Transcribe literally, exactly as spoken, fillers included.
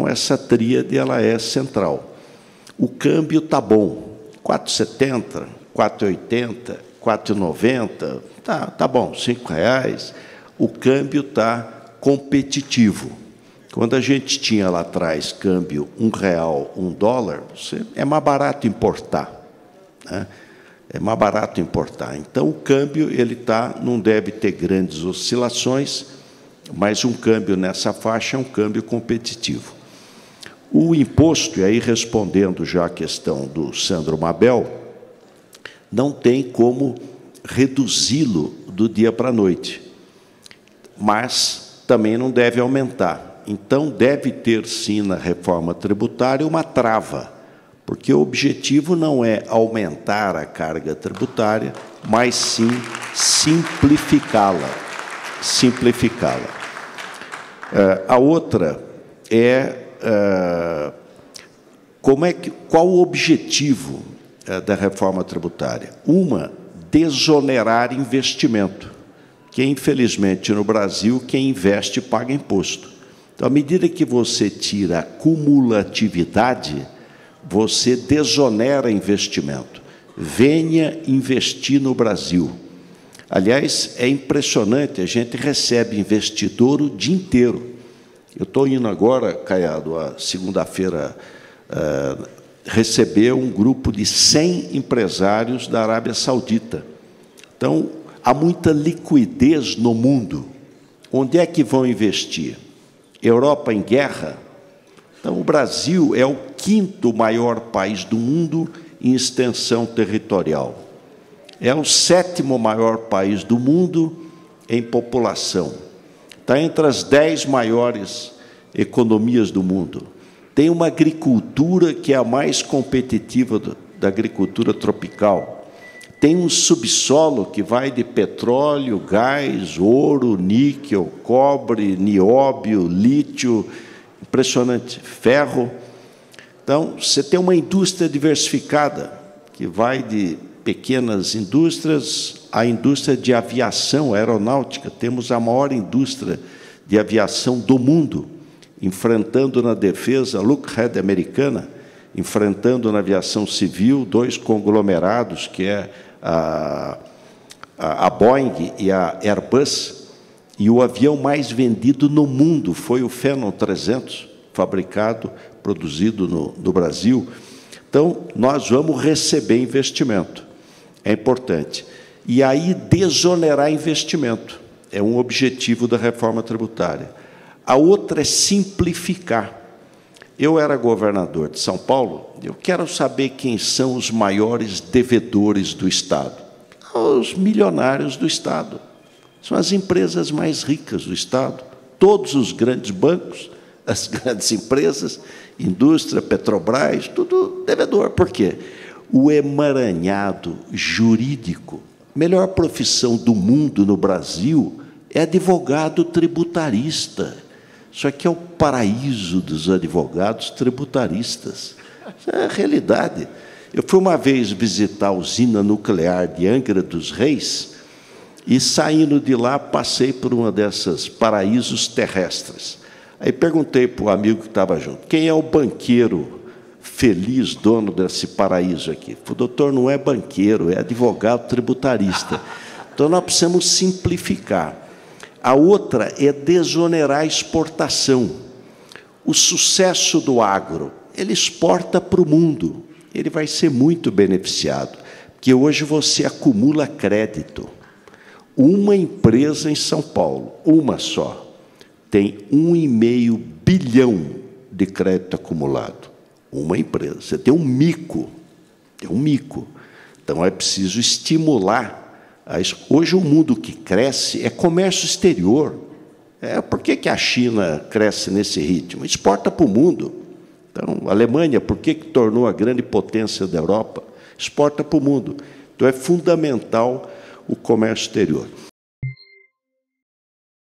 Então, essa tríade ela é central. O câmbio está bom, quatro e setenta, quatro e oitenta, quatro e noventa, tá, tá bom, cinco reais. O câmbio está competitivo. Quando a gente tinha lá atrás câmbio um real, um dólar, você, é mais barato importar, né? É mais barato importar. Então, o câmbio ele tá, não deve ter grandes oscilações, mas um câmbio nessa faixa é um câmbio competitivo. O imposto, e aí respondendo já a questão do Sandro Mabel, não tem como reduzi-lo do dia para a noite, mas também não deve aumentar. Então, deve ter, sim, na reforma tributária, uma trava, porque o objetivo não é aumentar a carga tributária, mas, sim, simplificá-la. Simplificá-la. Uh, a outra é uh, como é que, qual o objetivo uh, da reforma tributária? Uma, desonerar investimento, que, infelizmente, no Brasil, quem investe paga imposto. Então, à medida que você tira a cumulatividade, você desonera investimento. Venha investir no Brasil. Aliás, é impressionante, a gente recebe investidor o dia inteiro. Eu estou indo agora, Caiado, a segunda-feira, uh, receber um grupo de cem empresários da Arábia Saudita. Então, há muita liquidez no mundo. Onde é que vão investir? Europa em guerra? Então, o Brasil é o quinto maior país do mundo em extensão territorial. É o sétimo maior país do mundo em população. Está entre as dez maiores economias do mundo. Tem uma agricultura que é a mais competitiva do, da agricultura tropical. Tem um subsolo que vai de petróleo, gás, ouro, níquel, cobre, nióbio, lítio, impressionante, ferro. Então, você tem uma indústria diversificada, que vai de pequenas indústrias à indústria de aviação aeronáutica. Temos a maior indústria de aviação do mundo, enfrentando na defesa a Lockheed americana, enfrentando na aviação civil dois conglomerados, que é a, a, a Boeing e a Airbus, e o avião mais vendido no mundo foi o Phenom trezentos, fabricado, produzido no, no Brasil. Então, nós vamos receber investimento. É importante. E aí, desonerar investimento. É um objetivo da reforma tributária. A outra é simplificar. Eu era governador de São Paulo, eu quero saber quem são os maiores devedores do Estado. Os milionários do Estado. São as empresas mais ricas do Estado. Todos os grandes bancos, as grandes empresas, indústria, Petrobras, tudo devedor. Por quê? O emaranhado jurídico, a melhor profissão do mundo no Brasil é advogado tributarista. Isso aqui é o paraíso dos advogados tributaristas. Isso é a realidade. Eu fui uma vez visitar a usina nuclear de Angra dos Reis e, saindo de lá, passei por uma dessas paraísos terrestres. Aí perguntei para o amigo que estava junto, quem é o banqueiro feliz, dono desse paraíso aqui? O doutor não é banqueiro, é advogado tributarista. Então, nós precisamos simplificar. A outra é desonerar a exportação. O sucesso do agro, ele exporta para o mundo, ele vai ser muito beneficiado, porque hoje você acumula crédito. Uma empresa em São Paulo, uma só, tem um e meio bilhão de crédito acumulado. Uma empresa. Você tem um mico, tem um mico. Então, é preciso estimular. Hoje, o mundo que cresce é comércio exterior. É, por que, que a China cresce nesse ritmo? Exporta para o mundo. Então, a Alemanha, por que, que tornou a grande potência da Europa? Exporta para o mundo. Então, é fundamental o comércio exterior.